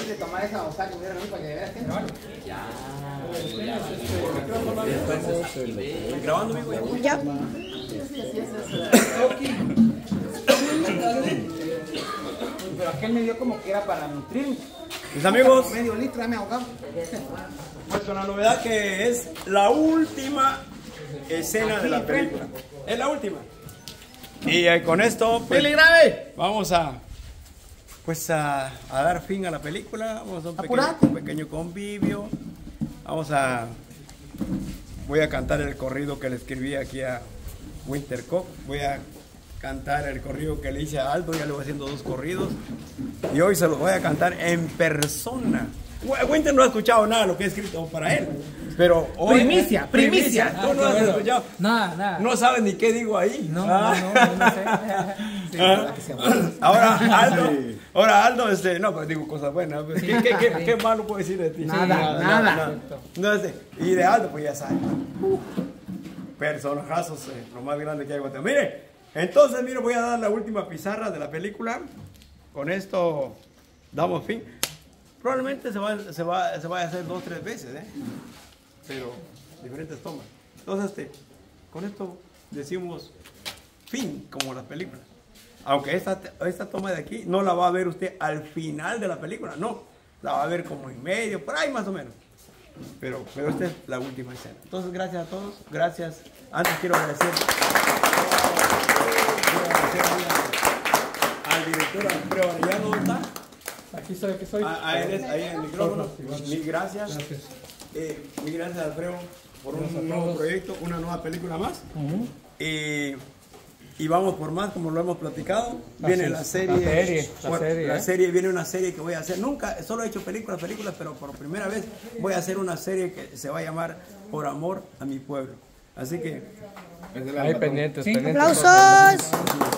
de tomar esa osada que me dieron para que veas que Ya. ¿Grabando, amigo? Ya. Pero aquel me dio como que era para nutrirme. Mis amigos, Medio litro, ya me ahogaba. pues con la novedad que es la última escena de la película. Es la última. Y con esto, pues, vamos a dar fin a la película. Vamos a un pequeño convivio. Voy a cantar el corrido que le escribí aquí a Winter Cook. Voy a cantar el corrido que le hice a Aldo. Ya le voy haciendo 2 corridos. Y hoy se los voy a cantar en persona. Winter no ha escuchado nada de lo que he escrito para él. Pero hoy, primicia. Tú no has escuchado. Nada. No sabes ni qué digo ahí. No sé. Ahora Aldo, no, pues digo cosas buenas. ¿Qué malo puedo decir de ti? Nada. No, y de Aldo, pues ya sabes. Personajazos, lo más grande que hay en Guatemala. Mire, entonces, voy a dar la última pizarra de la película. Con esto damos fin. Probablemente se vaya a hacer 2 o 3 veces, pero diferentes tomas. Entonces, con esto decimos fin, como las películas. Aunque esta toma de aquí no la va a ver usted al final de la película, no. La va a ver como en medio, por ahí más o menos. Pero esta es la última escena. Entonces, gracias a todos. Gracias. Antes quiero agradecer al director Alfredo Arellano. ¿Dónde está? Aquí soy. Ahí en el micrófono. Mil gracias. Mil gracias, Alfredo, por un nuevo proyecto, una nueva película más. Y vamos por más, como lo hemos platicado. Viene la serie. Viene una serie que voy a hacer. Nunca, solo he hecho películas, pero por primera vez voy a hacer una serie que se va a llamar Por Amor a Mi Pueblo. Así que... Ahí pendientes. ¡Aplausos!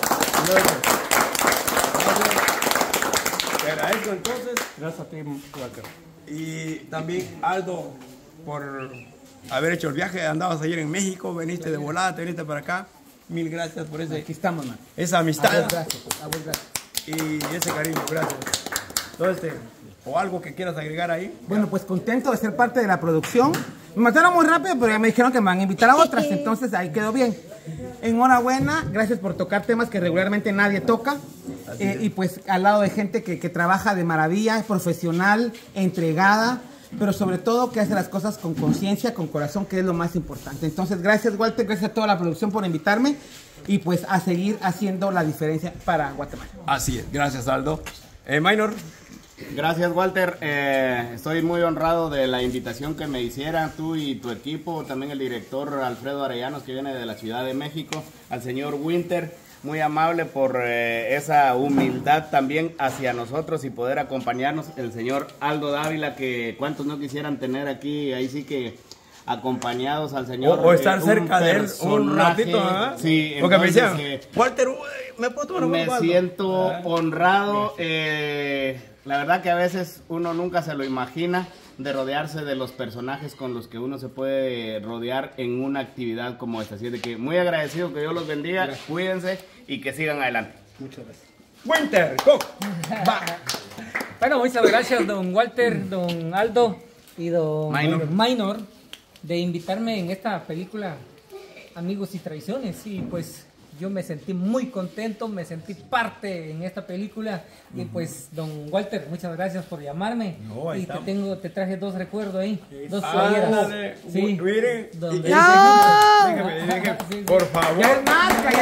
Te agradezco entonces. Gracias a ti, Walter. Y también Aldo por haber hecho el viaje. Andabas ayer en México, veniste de volada, te viniste para acá. Mil gracias por Aquí estamos, man. esa amistad Gracias. y ese cariño. Gracias. Entonces, o algo que quieras agregar ahí. Bueno, pues contento de ser parte de la producción. Me mataron muy rápido, pero ya me dijeron que me van a invitar a otras, entonces ahí quedó bien. Enhorabuena, gracias por tocar temas que regularmente nadie toca. Y pues al lado de gente que trabaja de maravilla, es profesional, entregada, pero sobre todo que hace las cosas con conciencia, con corazón, que es lo más importante. Entonces, gracias Walter, gracias a toda la producción por invitarme y pues a seguir haciendo la diferencia para Guatemala. Así es, gracias Aldo. Minor. Gracias, Walter. Estoy muy honrado de la invitación que me hicieran tú y tu equipo, también el director Alfredo Arellanos, que viene de la Ciudad de México, al señor Winter, muy amable por esa humildad también hacia nosotros y poder acompañarnos, el señor Aldo Dávila, que cuántos no quisieran tener aquí, ahí sí que acompañados al señor. O estar cerca de él un ratito, ¿eh? Sí, porque me decían, entonces, Walter, ¿me puedo tomar un me siento honrado. La verdad que a veces uno nunca se lo imagina de rodearse de los personajes con los que uno se puede rodear en una actividad como esta. Así de que muy agradecido, que Dios los bendiga, cuídense y que sigan adelante. Muchas gracias. Winter, Cook. Bueno, muchas gracias, don Walter, don Aldo y don Minor, de invitarme en esta película Amigos y Traiciones. Y pues yo me sentí muy contento, me sentí parte en esta película. Y pues, don Walter, muchas gracias por llamarme. No, y te traje 2 recuerdos ahí, 2 Ándale. playeras. Sí. Miren, Donde déjeme, por favor. Ya es marca.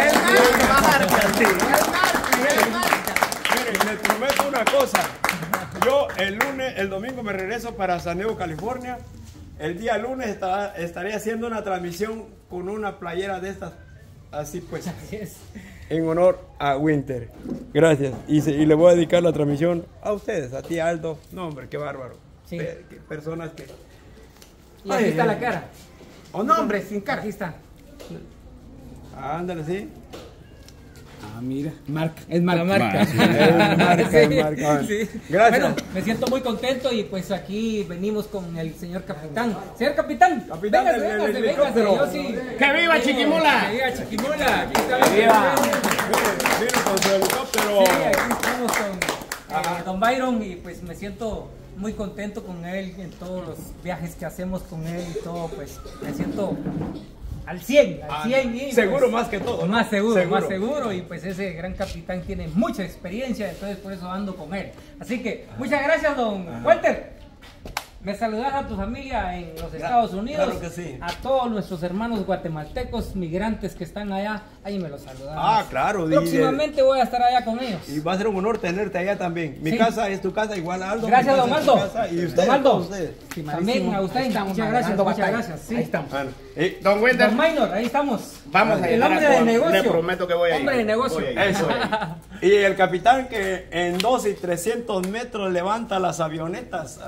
Miren, les prometo una cosa. Yo el domingo me regreso para San Diego, California. El día lunes estaré haciendo una transmisión con una playera de estas. Así pues, en honor a Winter. Gracias. Y le voy a dedicar la transmisión a ustedes, a ti, Aldo. No, hombre, qué bárbaro. Sí. Personas que... Y aquí está la cara. O no, hombre, sin cara. Aquí está. Ándale, sí. Ah, mira, marca, es marca. La marca. Es marca. Sí. Gracias. Bueno, me siento muy contento y pues aquí venimos con el señor capitán. Señor capitán, véngase. Yo sí. ¡Que viva Chiquimula! ¡Que viva Chiquimula! Aquí está ¡Que viva! Vino con su helicóptero. Sí, aquí estamos don Byron, y pues me siento muy contento con él en todos los viajes que hacemos con él y todo, pues me siento al 100 y seguro pues, más que todo, ¿no? más seguro, y pues ese gran capitán tiene mucha experiencia, entonces por eso ando con él. Así que muchas gracias, don Walter. Me saludas a tu familia en los Estados Unidos, claro que sí. a todos nuestros hermanos guatemaltecos, migrantes que están allá, ahí me los saludamos. Ah, claro. Próximamente voy a estar allá con ellos. Y va a ser un honor tenerte allá también. Mi Sí. casa es tu casa, igual a Aldo. Gracias, don Aldo. Y usted, Don Aldo. ustedes. También a usted, muchas gracias, muchas gracias. Sí. Ahí estamos. Bueno, Don Winter, Don Minor, ahí estamos. vamos a El llegar hombre a de todo. negocio. Le prometo que voy a ir. Hombre de negocio. Voy a ir. eso es. Y el capitán que en 2 y 300 metros levanta las avionetas.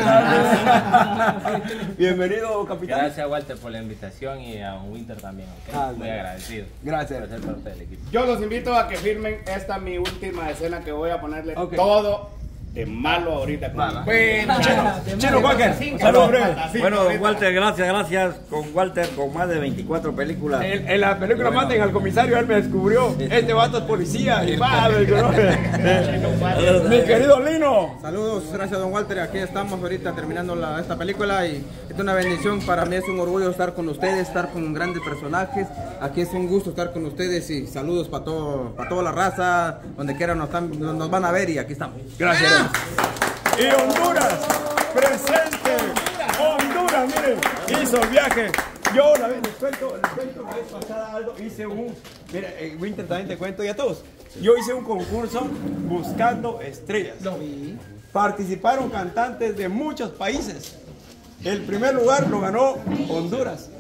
Bienvenido, capitán. Gracias, Walter, por la invitación y a Winter también. ¿Okay? Muy agradecido. Gracias. Por ser parte del equipo. Yo los invito a que firmen esta mi última escena que voy a ponerle Ok. todo de malo ahorita. Bueno, Chino Walker, saludos breve. Bueno, don Walter, gracias. Con Walter, con más de 24 películas. En la película Maten al comisario, él me descubrió. Este vato es policía. Y va, me conoce. Mi querido Lino. Saludos, gracias don Walter, aquí estamos ahorita terminando esta película y es una bendición, para mí es un orgullo estar con ustedes, estar con grandes personajes, aquí es un gusto estar con ustedes y saludos para toda la raza, donde quiera nos van a ver y aquí estamos. Gracias. Y Honduras, presente. Honduras, miren, hizo el viaje. Yo la vez les cuento, la vez pasada, Aldo, hice mira, Winter también te cuento y a todos. Yo hice un concurso buscando estrellas. Lo vi. Participaron cantantes de muchos países. El primer lugar lo ganó Honduras.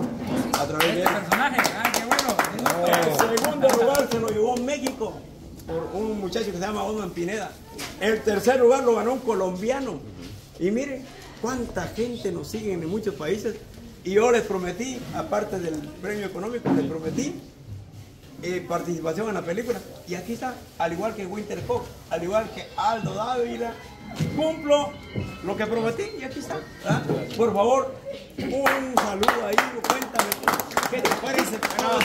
A través de él. Personaje, qué bueno. El segundo lugar se lo llevó México por un muchacho que se llama Osman Pineda. El tercer lugar lo ganó un colombiano. Y miren cuánta gente nos sigue en muchos países. Y yo les prometí, aparte del premio económico, les prometí participación en la película. Y aquí está, al igual que Winter Cook, al igual que Aldo Dávila. Cumplo lo que prometí y aquí está. ¿Ah? Por favor, un saludo ahí, cuéntame. ¿Qué te parece?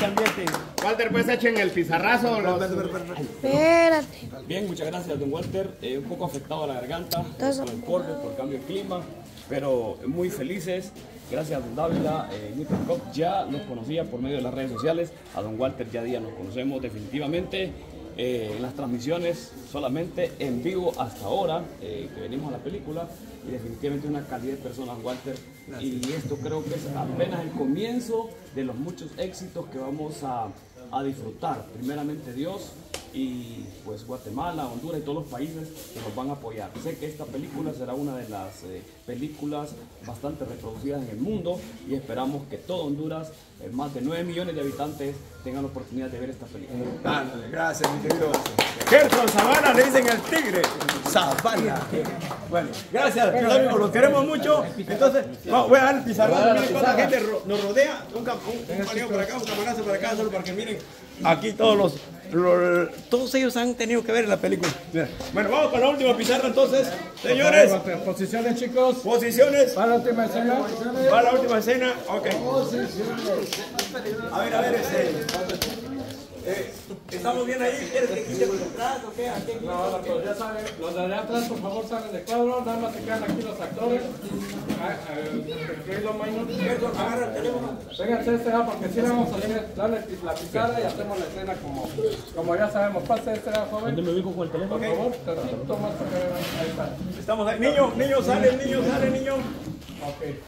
Walter, pues echen el pizarrazo. Espérate. Bien, muchas gracias, don Walter. Un poco afectado a la garganta por el corte, por el cambio de clima, pero muy felices. Gracias a don Dávila, Winter Cook ya nos conocía por medio de las redes sociales. A don Walter ya nos conocemos definitivamente. En las transmisiones solamente en vivo hasta ahora que venimos a la película y definitivamente una calidad de personas, Walter. Gracias. Y esto creo que es apenas el comienzo de los muchos éxitos que vamos a disfrutar. Primeramente Dios y pues Guatemala, Honduras y todos los países que nos van a apoyar. Sé que esta película será una de las películas bastante reproducidas en el mundo y esperamos que todo Honduras, más de 9 millones de habitantes, tengan la oportunidad de ver esta película. Gracias, mi querido Gerson Zavala, le dicen el tigre. Zavala. Bueno, gracias, queridos amigos, los queremos mucho. Entonces, voy a dar el pizarrón. Miren cuánta gente nos rodea. Un paneo por acá, un camarazo por acá, solo para que miren. Aquí todos ellos han tenido que ver en la película. Mira. Bueno, vamos para la última pizarra entonces. Señores. Posiciones, chicos. Posiciones. Para la última escena. Para la última escena. Ok. A ver, ¿estamos bien ahí? ¿Quieres que quite por atrás o qué? No, pues ya saben, los de allá atrás por favor salen de cuadro, nada más se quedan aquí los actores. Querido Minor, Agarra el teléfono. vénganse a este lado porque si le vamos a darle la pizarra y hacemos la escena como ya sabemos. Pase este lado, joven. ¿Dónde me ubico con el teléfono? Por favor, tantito más para que vean. Ahí está. Estamos ahí. Niño, sale, niño. Ok.